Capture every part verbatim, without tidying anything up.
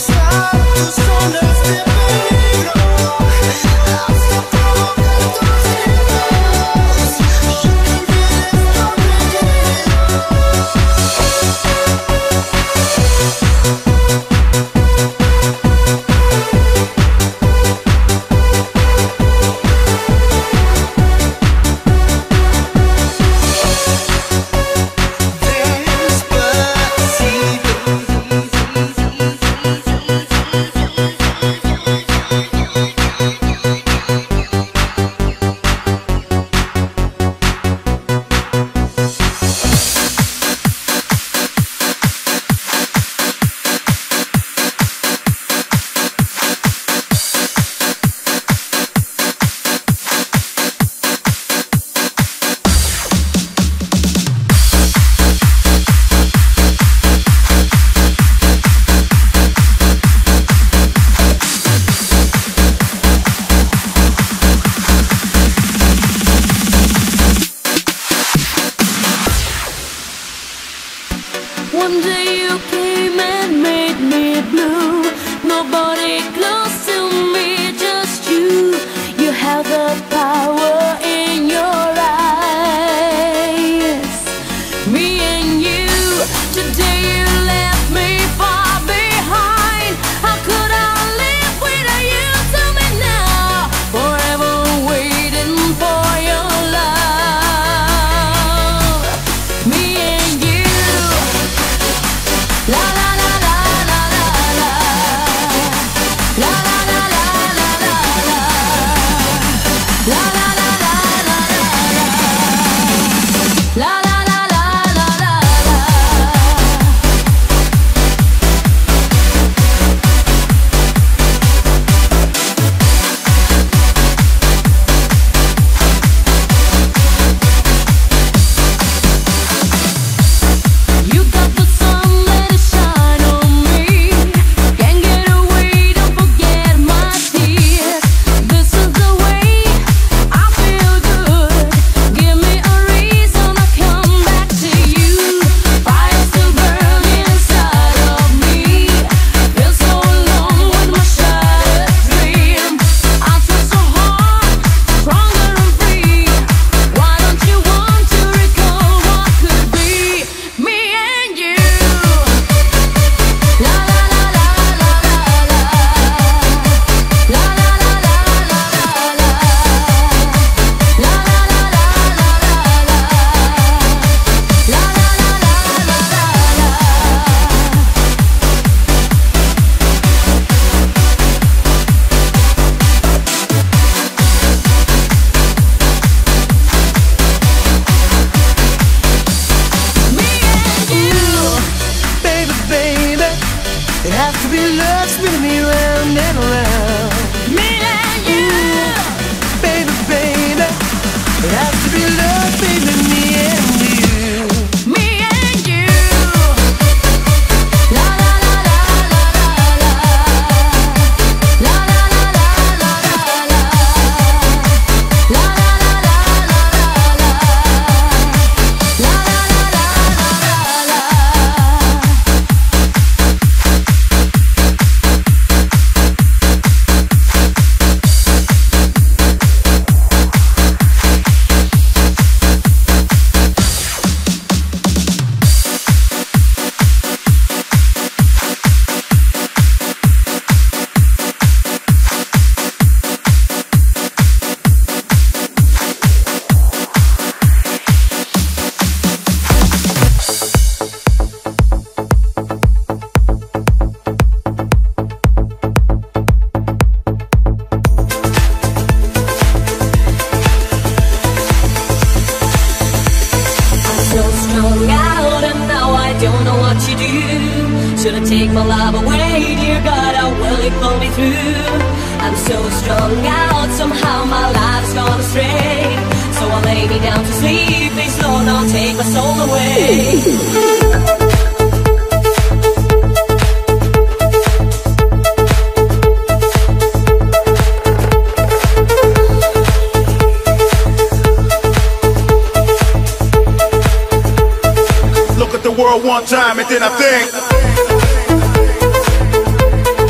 One day you came and made me blue. Nobody close to me, just you. You have the power in your eyes. Me and you, today you left me far behind. How could I live without you? Tell me now. Forever waiting for your love. Me and you. La la la la la la la. La la la la la la la. La la la la la la la. La la la la la la la. You got the sun, let it shine on me. Can't get away, don't forget my tears. This is the way I feel good. Give me a reason to come back to you. Fire still burning inside of me. Been so long with my shattered dream. I feel so hard, stronger and free. Why don't you want to recall what could be? Me and you. La la la la la la la. La la la la la la la. La la la la la la la. La la la la la la la. Me and you. Baby, baby, it has to be love spinning me round and around. Me and you. Baby, baby, it has to be love, baby, me and you. Me and you. La la la la la la la. La la la la la la la. La la la la la la la. La la la la la la la. So strung out and now I don't know what to do. Should I take my love away, dear God, how will it pull me through? I'm so strung out, somehow my life's gone astray. So I'll lay me down to sleep, please Lord, don't take my soul away. Look at the world one time and then I think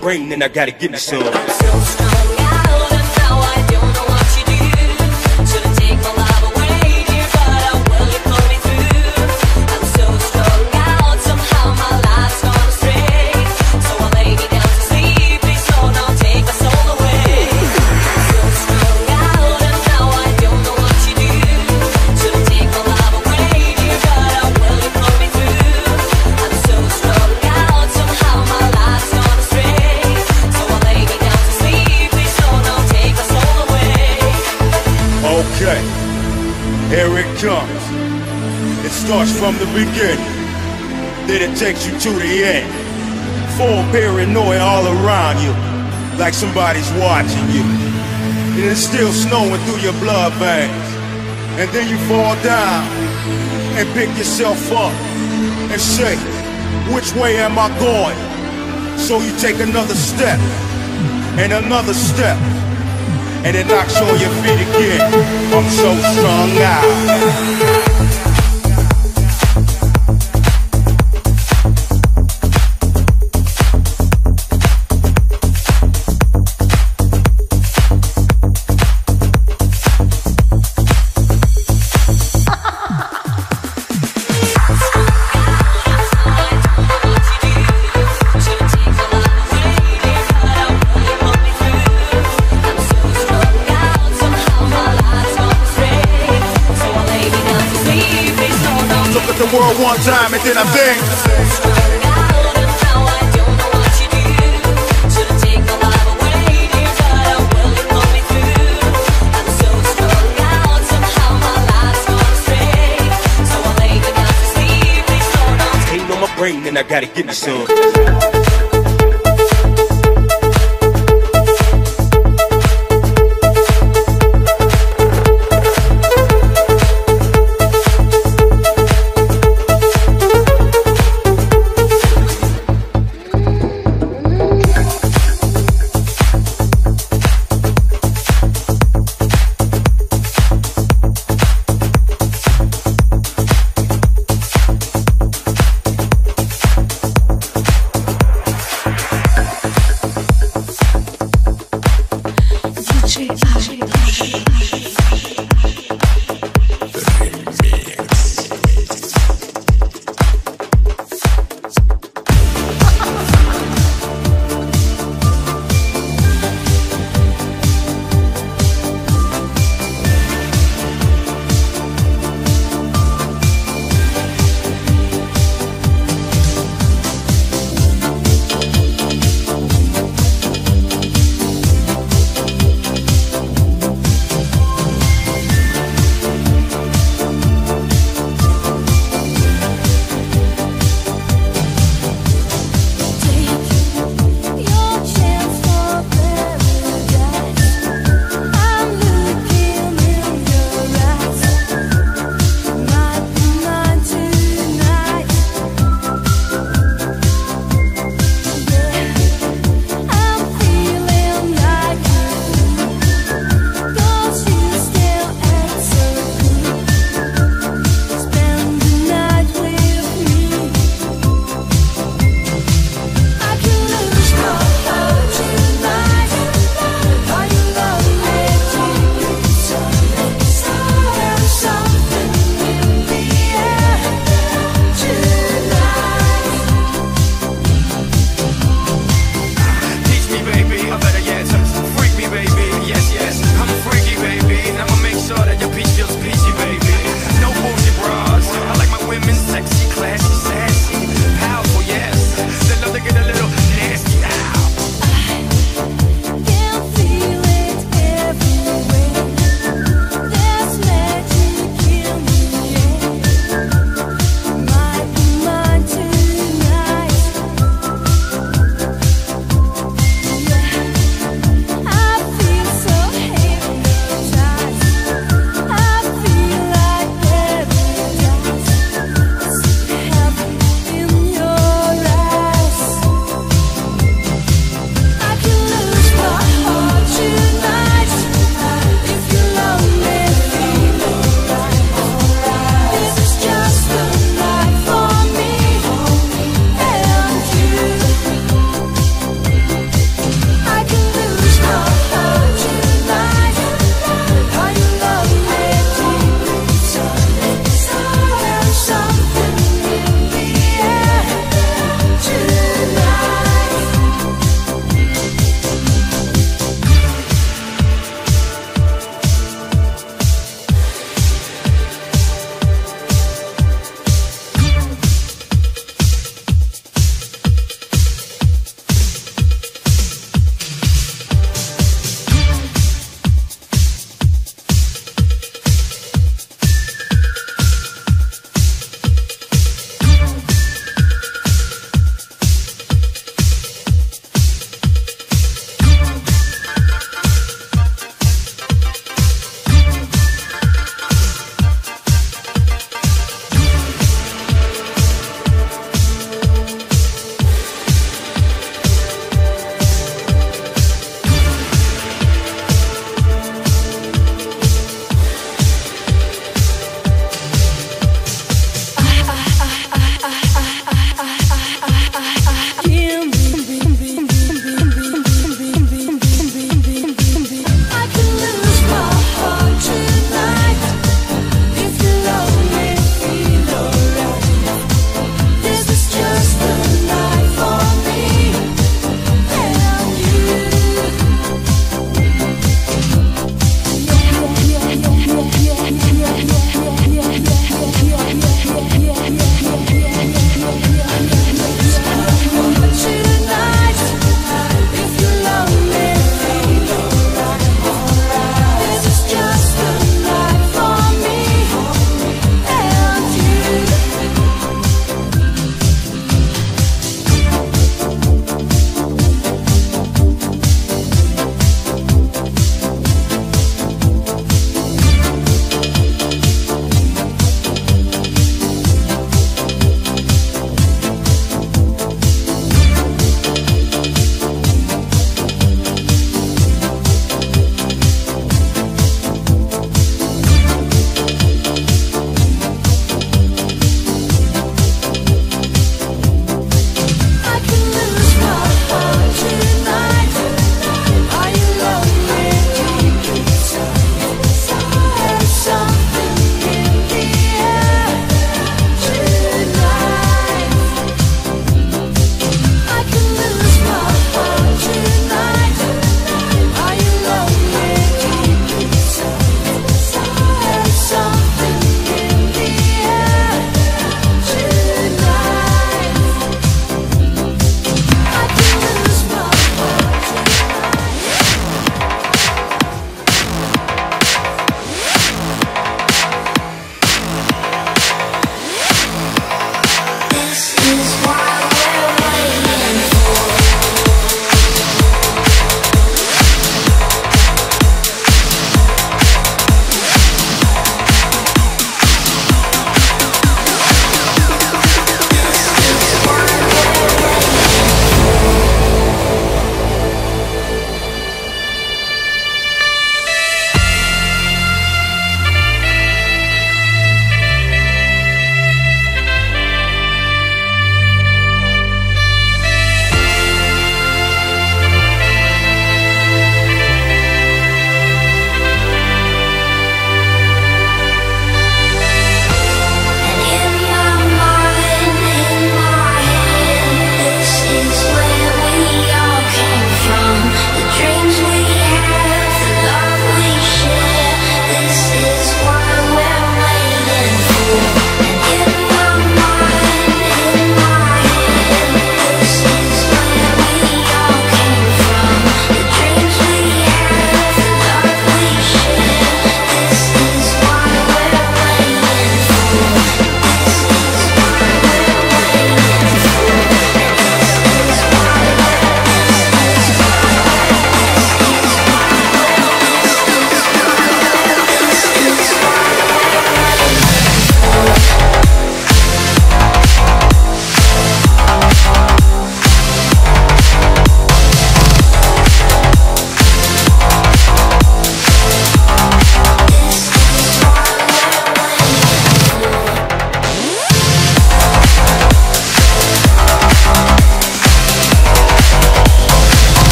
brain and I gotta give me some. I'm so strung out and now I don't know what you do. Should've taken my love away, dear God, how well you pulled me through. I'm so strung out, somehow my life's gone astray. So I lay me down to sleep, please Lord, don't take my soul away. I'm so strung out and now I don't know what you do. Should've taken my love away, dear God, how well you pulled me through. I'm so strung out, somehow my life's gone astray. So I lay me down to sleep, please Lord, don't take my soul away. Okay, here it comes. It starts from the beginning, then it takes you to the end. Full paranoia all around you, like somebody's watching you. And it's still snowing through your blood veins. And then you fall down and pick yourself up and say, which way am I going? So you take another step and another step, and it knocks you on your feet again. I'm so strung out. The world one time and then I bang. Ain't on my brain and I gotta give me some.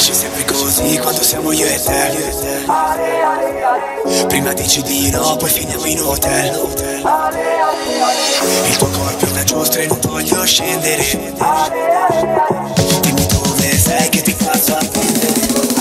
Finisce sempre così quando siamo io e te. Prima dici di no, poi finiamo in hotel. Il tuo corpo è una giostra e non voglio scendere. Dimmi dove sei che ti faccio attendere.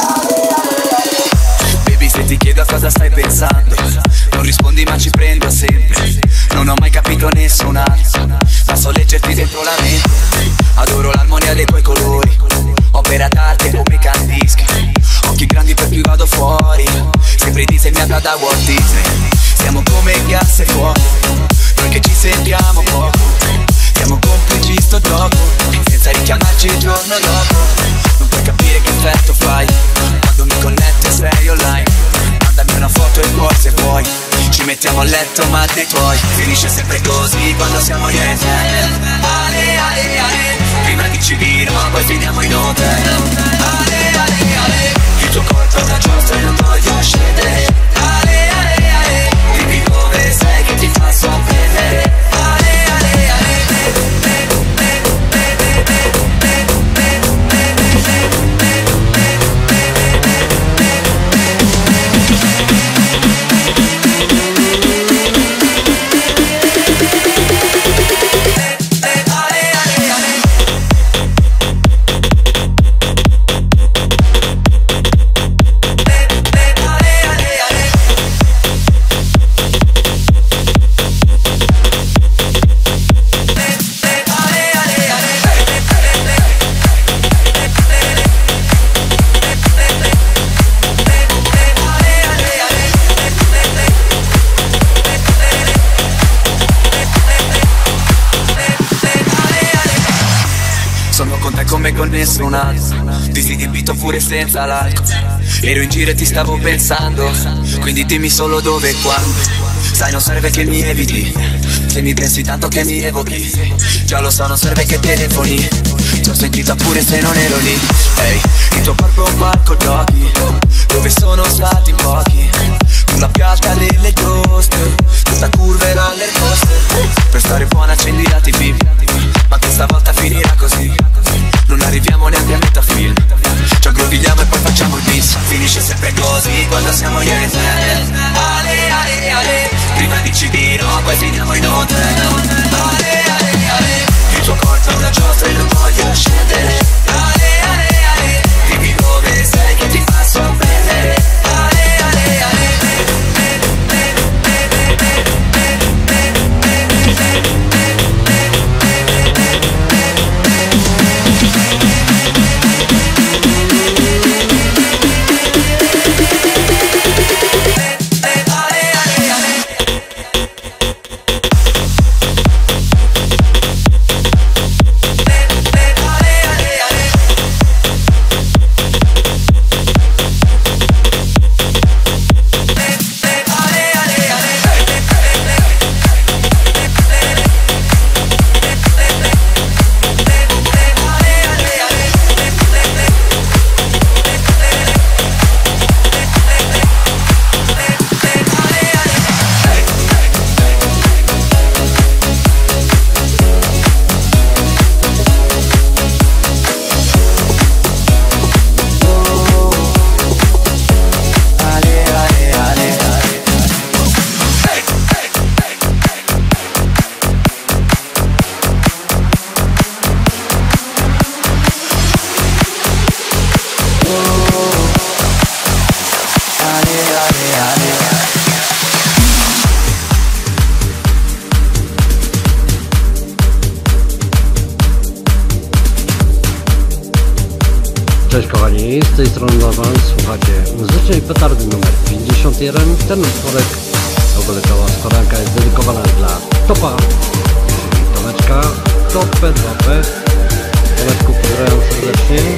Baby, se ti chiedo a cosa stai pensando, non rispondi ma ci prendo sempre. Non ho mai capito nessun altro, ma so leggerti dentro la mente. Adoro l'armonia dei tuoi colori, opera d'arte come candischi. Occhi grandi per cui vado fuori, sembri disegnata da Walt Disney. Siamo come gas e fuoco, noi che ci sentiamo poco. Siamo complici sto gioco, senza richiamarci il giorno dopo. Non puoi capire che effetto fai quando mi connetto e sei online. Mandami una foto e poi se vuoi ci mettiamo a letto ma dei tuoi. Finisce sempre così quando siamo io e te. Ale, ale, ale. Prima dici di no, poi finiamo in hotel. Ale, ale, ale. Il tuo corpo è una giostra e non voglio scendere. Ale, ale, ale. Dimmi dove sei che ti fa sorprendere. Ale, ale, ale. Come con nessun altro, ti sei debito pure senza l'alcol. Ero in giro e ti stavo pensando, quindi dimmi solo dove e quando. Sai non serve che mi eviti, se mi pensi tanto che mi evochi. Già lo so non serve che telefoni, ti ho sentita pure se non ero lì. Ehi, hey, il tuo corpo è un palco giochi, dove sono stati pochi. Sulla piazza delle giostre, questa curva e roller coaster. Per stare buona accendi la tivù, ma questa volta finirà così. Non arriviamo neanche a metà film, ci aggrovigliamo e poi facciamo il bis. Finisce sempre così quando siamo io e te. Ale, ale, ale. Prima dici di no, poi finiamo in hotel. Ale, ale, ale. Il tuo corpo è una giostra e non voglio scendere. Ale, ale, ale. Dimmi dove sei che ti fa sorprendere. Ale, ale, ale. Cześć kochani, z tej strony Lawan, słuchacie muzycznej petardy numer pięćdziesiąt jeden. Ten utworek, w ogóle cała składanka jest dedykowana dla Topa, czyli Tomeczka, Top P dwa P. Tomeczku, pozdrawiam serdecznie.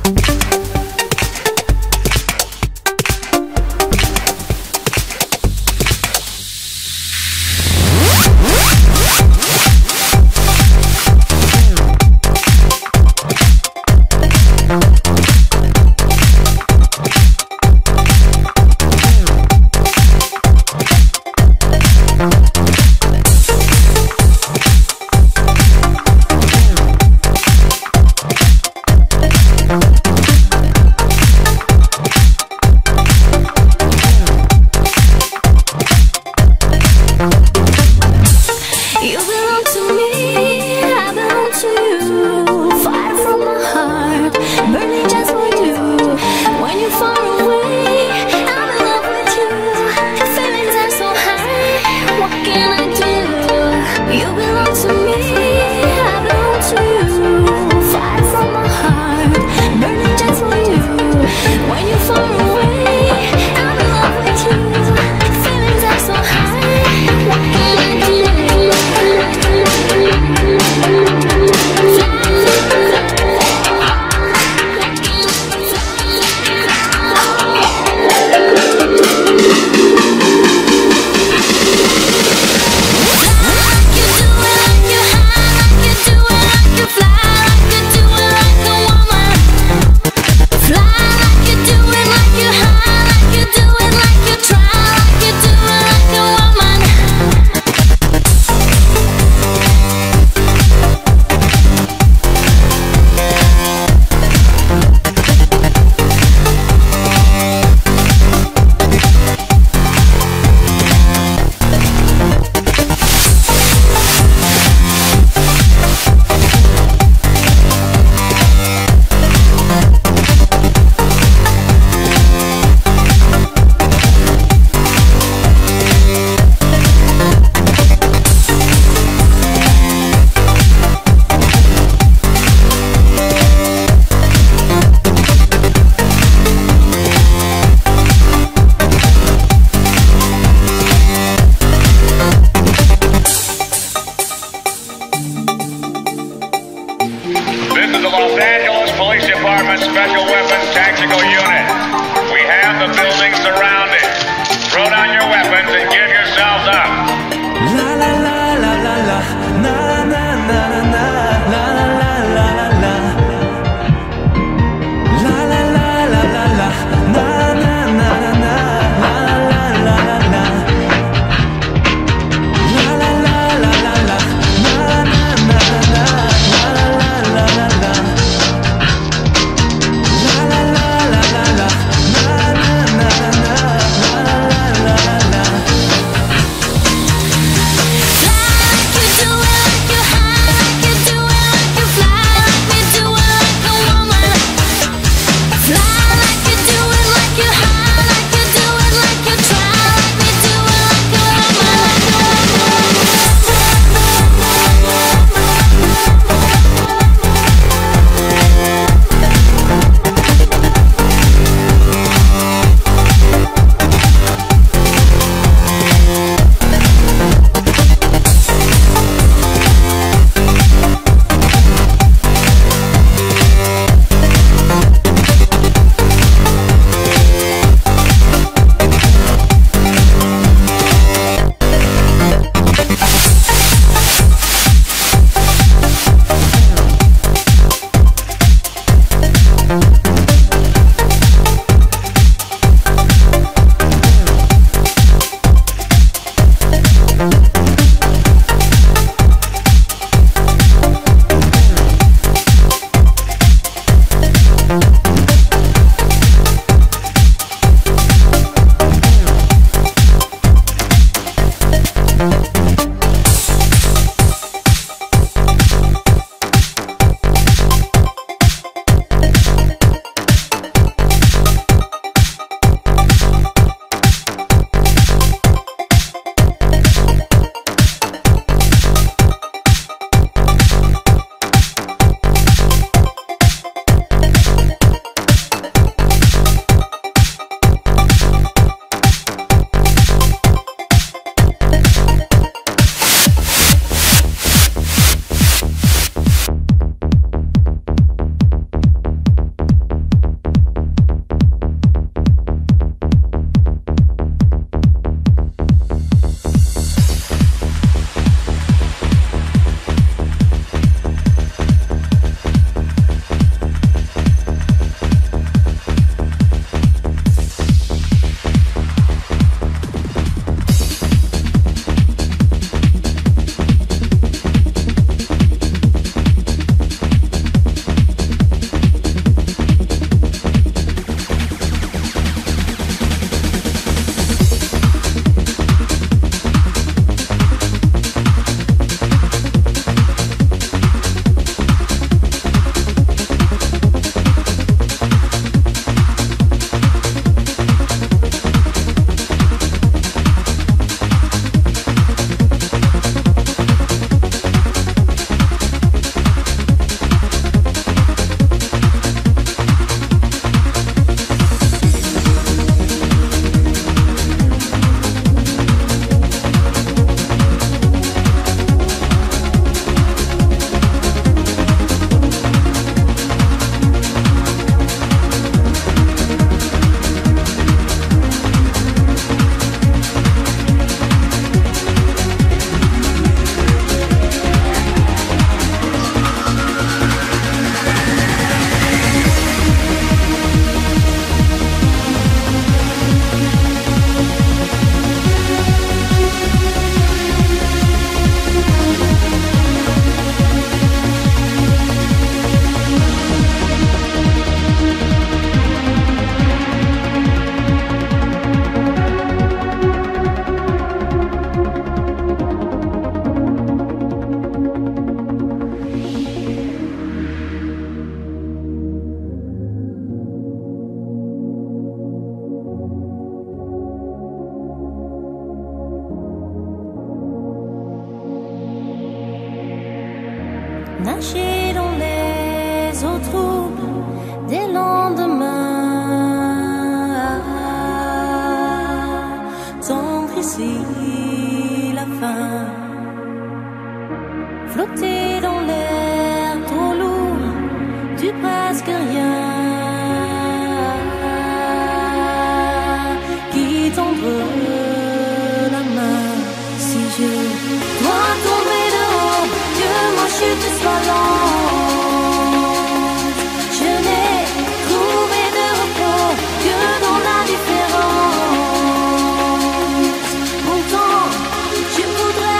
Fly d'ici la fin. Flotter dans l'air trop lourd du presque rien. Qui tendre la main si je dois tomber de haut, que ma chute soit lente. Je n'ai trouvé de repos que dans l'indifférence. Pourtant, je voudrais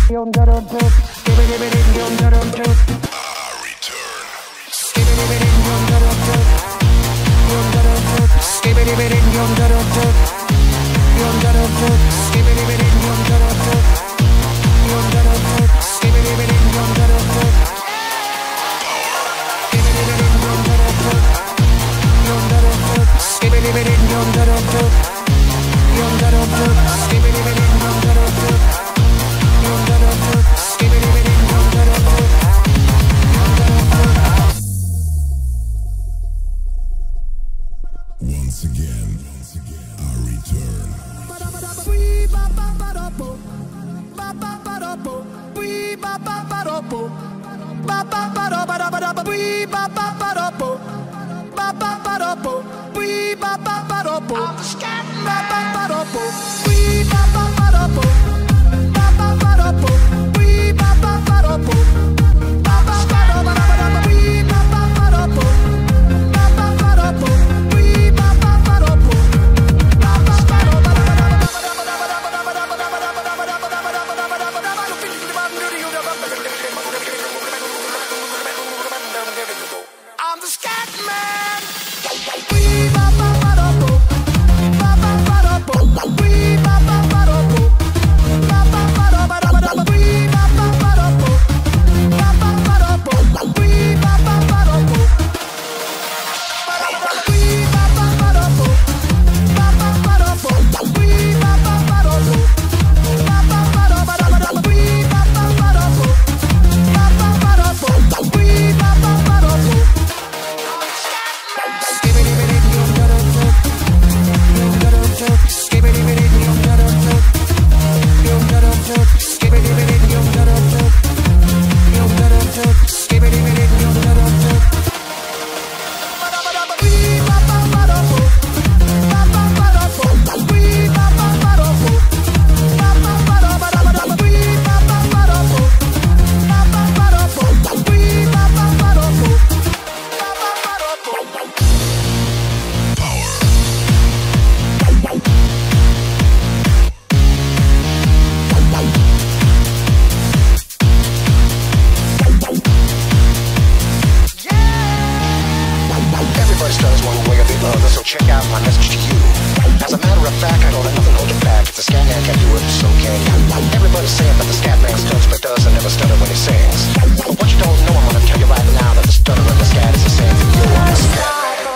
Once again, once again, I return. I'm the scat man. check out my message to you. As a matter of fact, I don't let nothing hold you back. If the scat man can do it, so can you. Everybody's saying that the scat man stutters but does and never stutter when he sings. But what you don't know, I'm gonna tell you right now that the stutter and the scat is the same for you. I'm the scat man.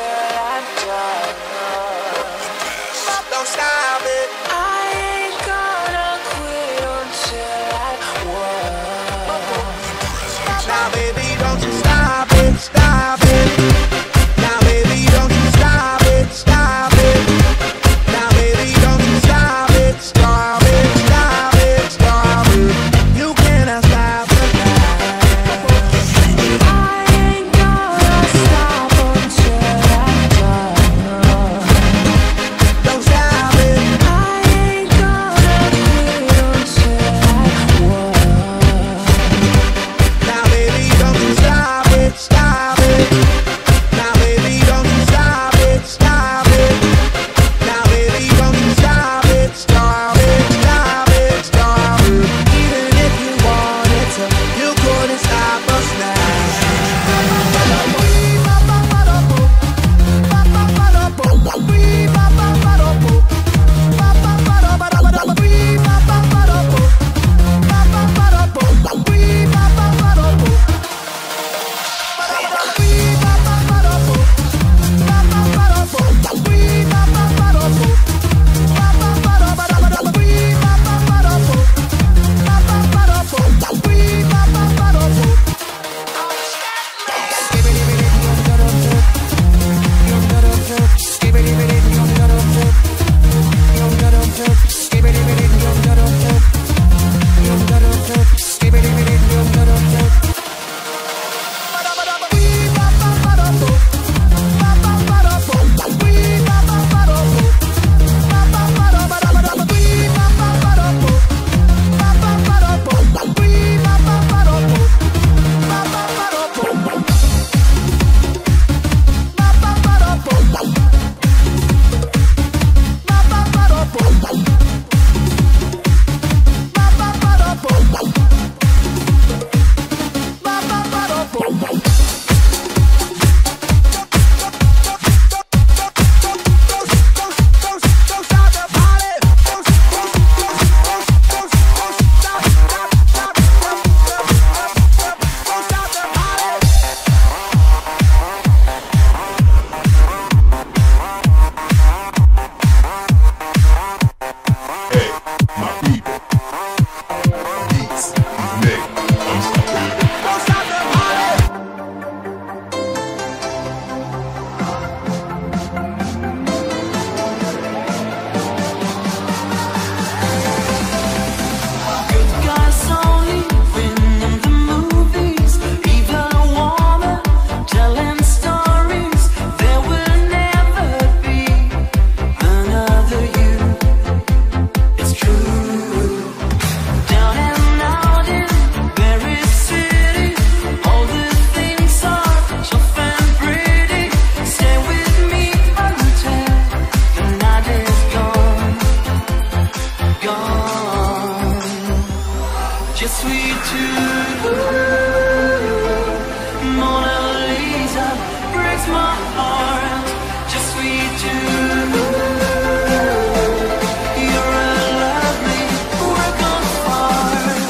Don't stop it. I ain't gonna quit until I won. Now baby, don't you stop it, stop it. Now baby, don't you stop it, stop it. Now baby, don't you stop it, stop it, stop it, stop it. You cannot stop the night. I ain't gonna stop until I'm done. Don't stop it. I ain't gonna quit until I won. Now baby, don't you stop just for you too. Mona Lisa breaks my heart, just for you too. You're a lovely work of art.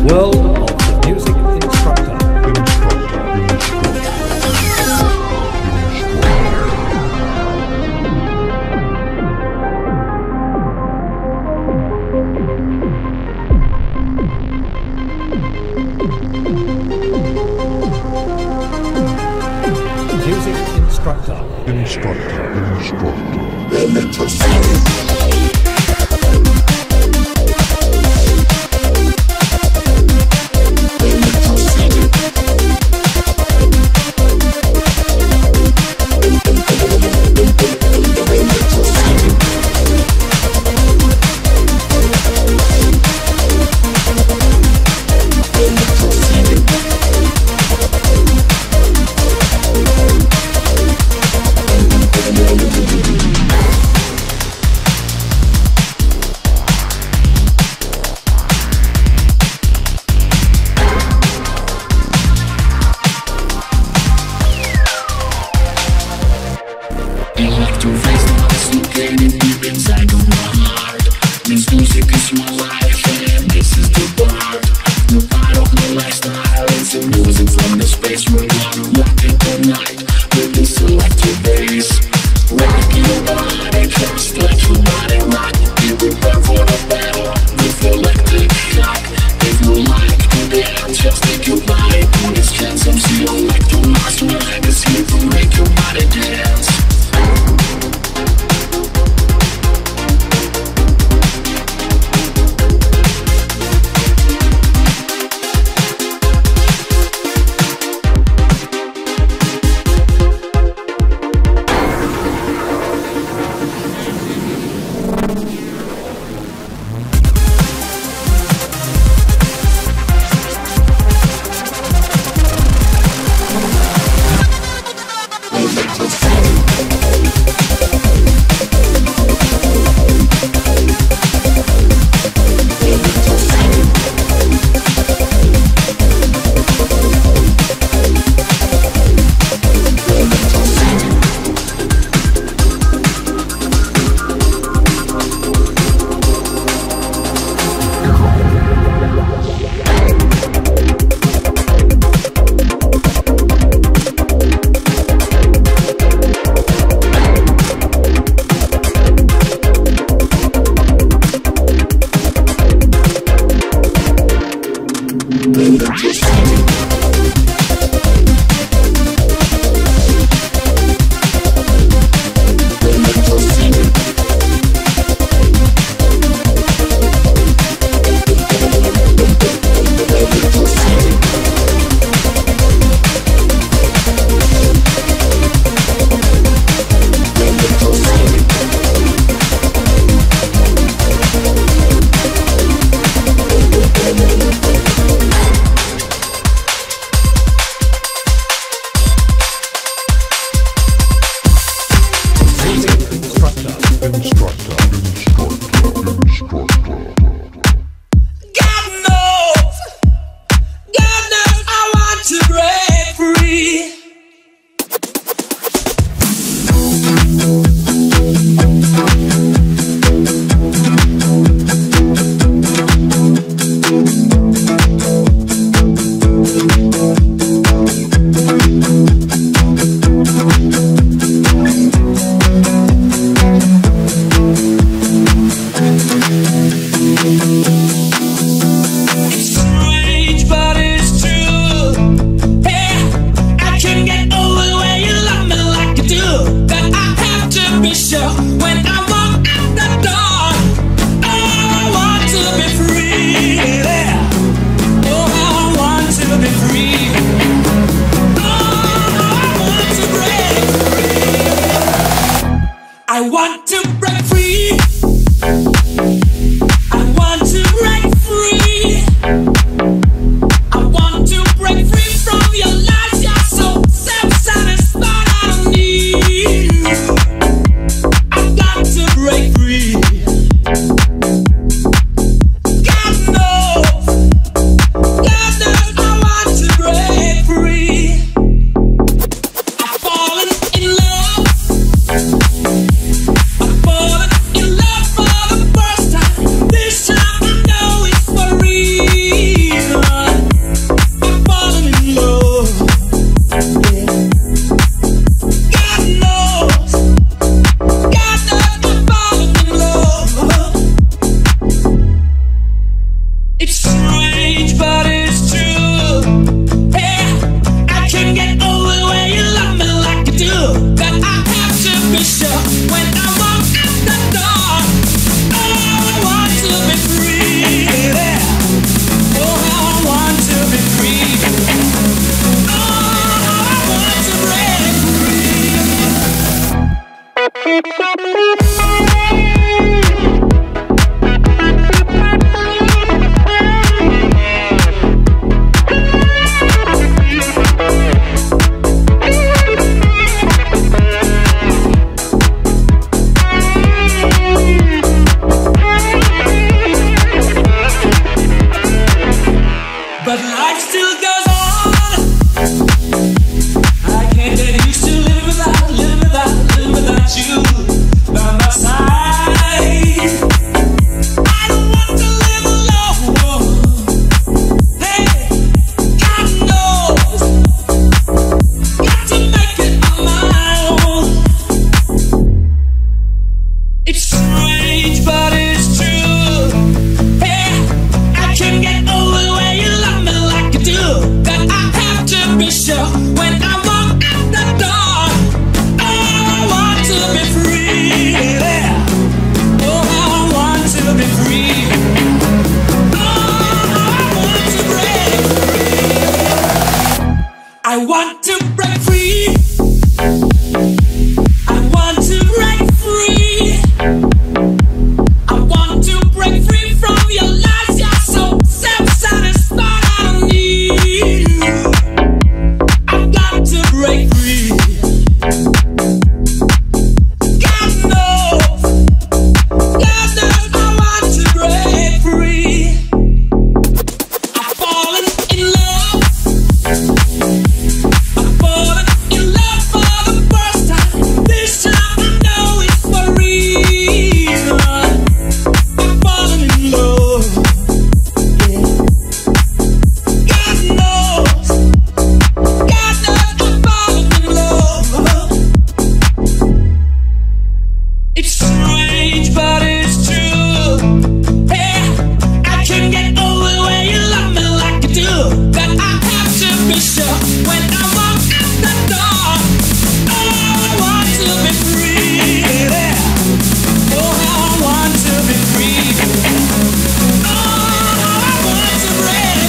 World of the Music Instructor. Music Instructor. Instructor. Instructor. but life still goes on. I can't get used to living without, living without, living without you by my side. I don't want to live alone. Hey, God knows, got to make it on my own. It's strange, but it's true. Hey, I can't get over the way you love me like you do. That I have to be sure when I walk out the door. Oh, I want to be free. Yeah. Oh, I want to be free. Oh, I want to break free. I want to break free. I want to break free. I want to break free from your lies. You're so self-satisfied. I don't need you. I've got to break free. God knows, God knows I want to break free. I've fallen in love. I've fallen in love for the first time. This time I know it's for real. I've fallen in love. Yeah. God knows, God knows I've fallen in love. It's strange, but it's true. Hey, I can't get over the way you love me like you do. That I have to be sure when I walk out the door. Oh, I want to be free. Yeah. Oh, how I want to be free. Oh, how I want to break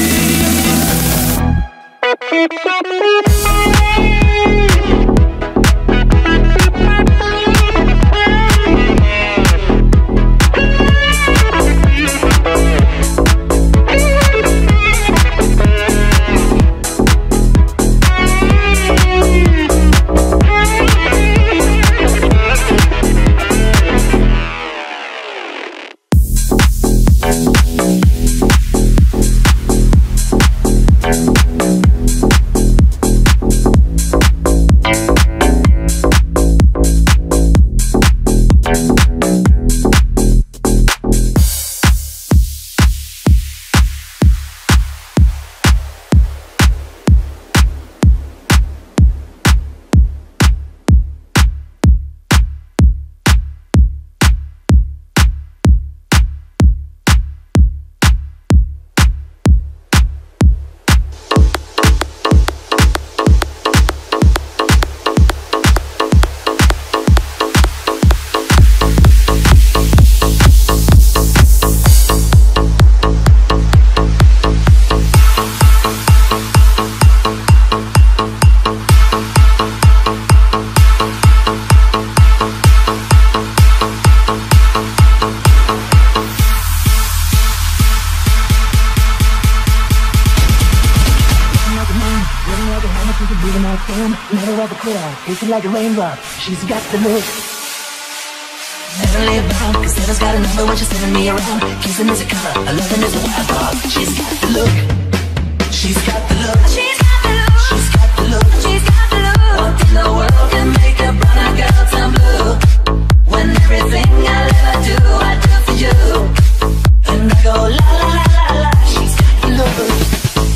Kissing like a raindrop, she's got the look. Never lay down, cause Santa's got a number when she's sending me around. Kissing is a color, a loving is a wild dog. She's got the look. She's got the look. She's got the look. She's got the look. She's got the look. What in the world can make a brown eyed girl turn blue? When everything I'll ever do, I do for you. And I go la la la la la. She's got the look.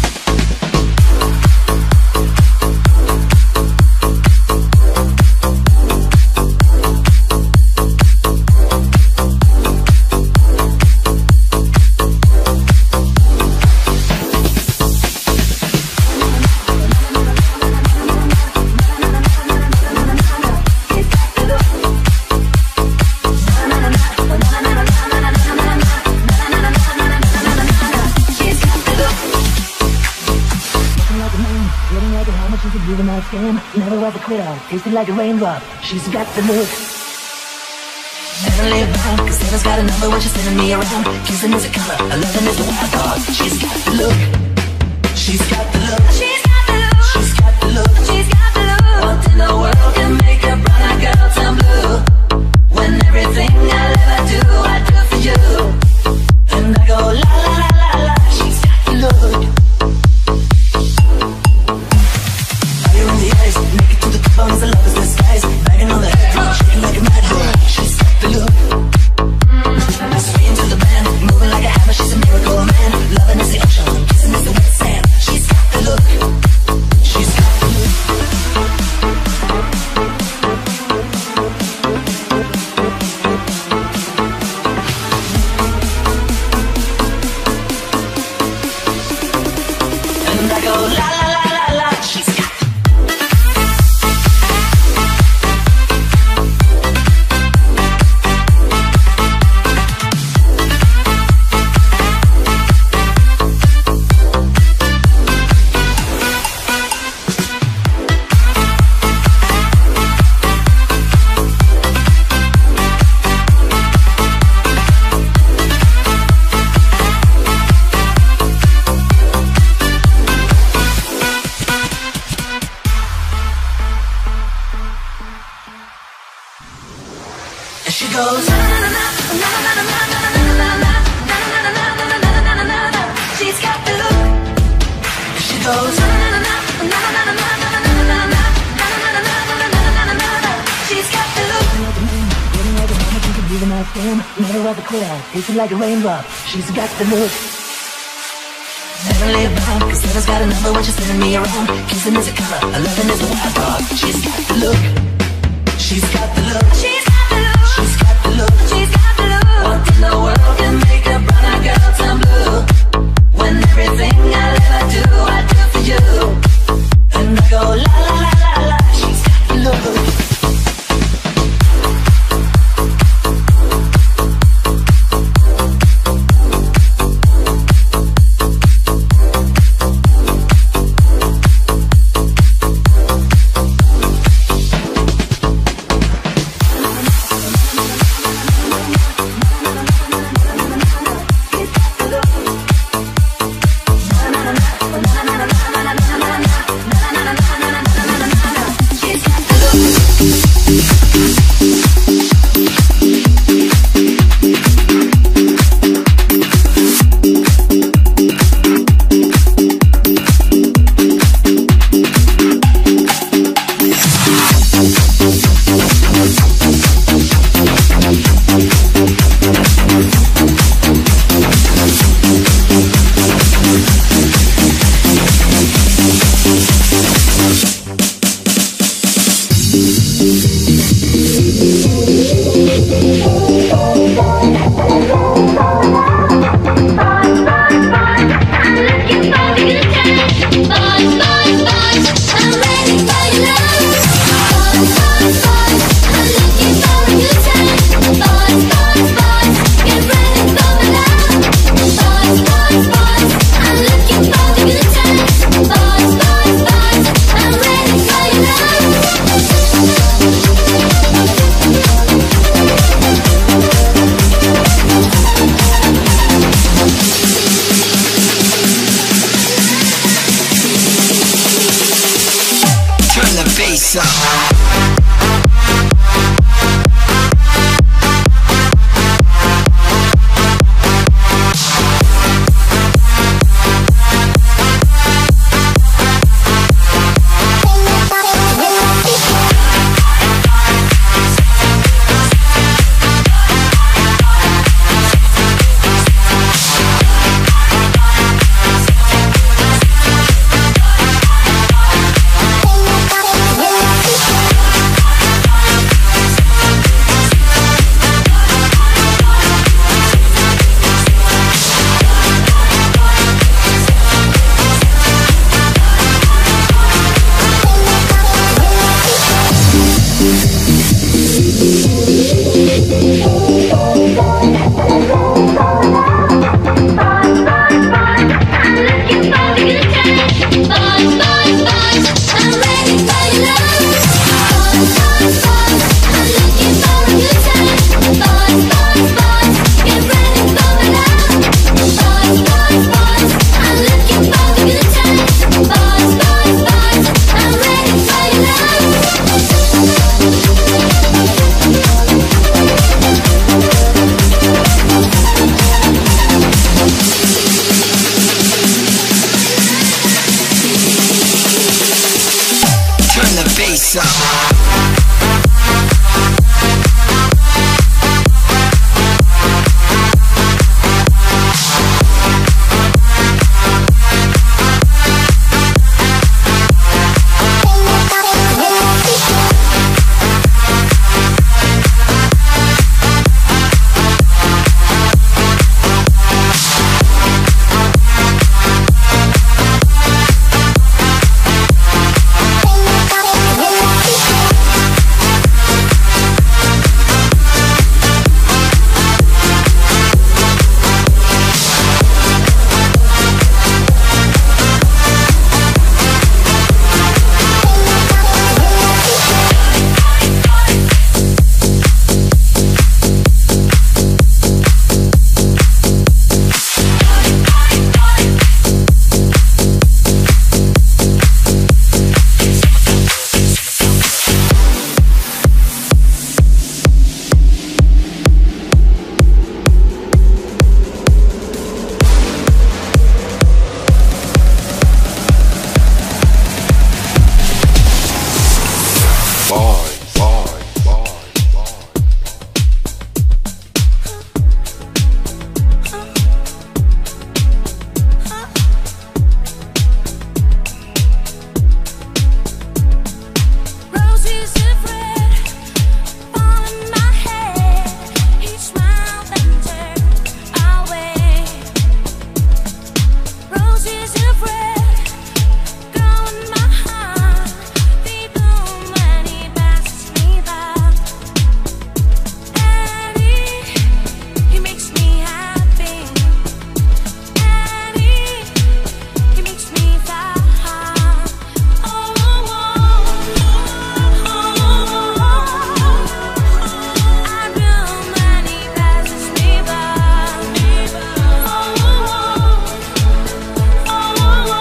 Never ever quit on, tasting like a raindrop. She's got the look. Never lay down, cause Santa's got a number when she's sending me around. Kissing is a color, a loving is a wild dog. She's got the look. She's got the look. She's got the look. She's got the look. She's got the look. What in the world can make a brown eyed girl turn blue? When everything I'll ever do, I do for you. And I go la la la la la. She's got the look. la la la la la. She's got she goes na na na na na na na na na na na. She's got the look. She goes na na na na na na na na na. She's got the look. Getting all the moment you can be the night game. Never ever clear, tasting like a raindrop. She's got the look. Never lay around, cause Sarah's got a number when she's spinning me around. Kissing is a color, a loving is a wild dog. She's got the look. She's got the look. She's got the look. She's got the look. She's got the look. What in the world can make a brown girl turn blue? When everything I'll ever do, I do for you. And I go la la la la la. She's got the look. Oh,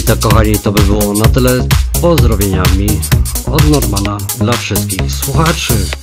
i tak kochani, to by było na tyle. Pozdrowieniami od Normana dla wszystkich słuchaczy.